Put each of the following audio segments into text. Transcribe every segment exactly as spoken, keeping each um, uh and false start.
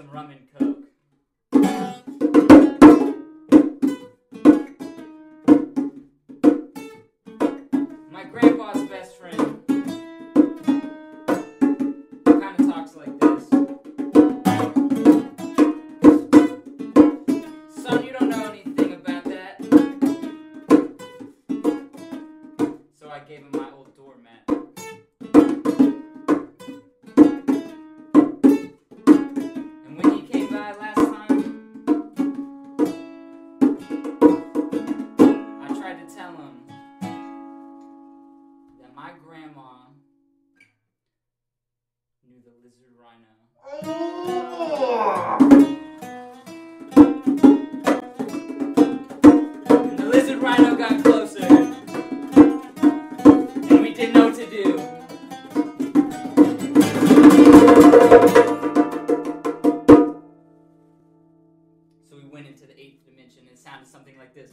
some rum and coke. My grandpa's best friend kind of talks like this. Son, you don't know anything about that. So I gave him my old doormat. And when he came by last time, I tried to tell him that my grandma knew the lizard rhino. And the lizard rhino got closer, and we didn't know what to do. So we went into the eighth dimension, and it sounded something like this.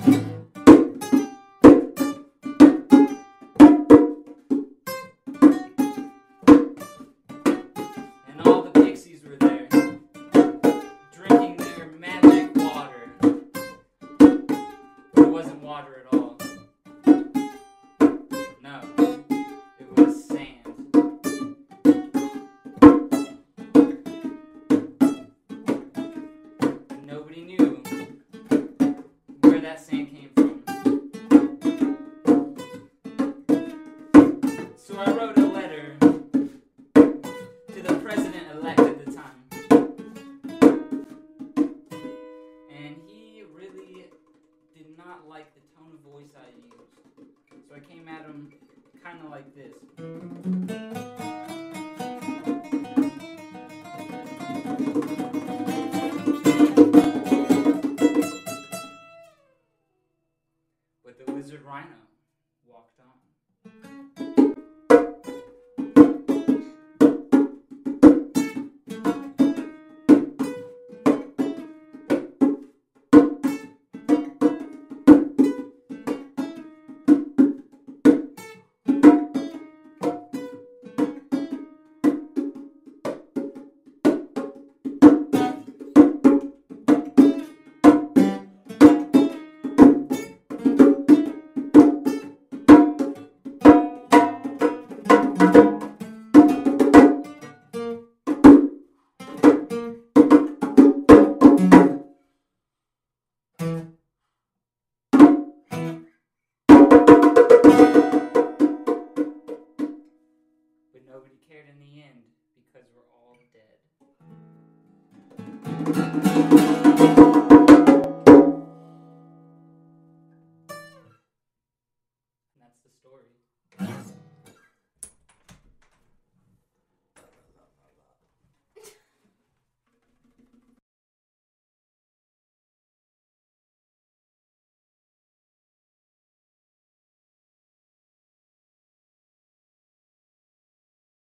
And all the pixies were there, drinking their magic water. It wasn't water at all. No, it was sand. And nobody knew where that sand came from. So I wrote a letter to the president-elect at the time. And he really did not like the tone of voice I used. So I came at him kind of like this. But the lizard rhino walked on. But nobody cared in the end because we're all dead.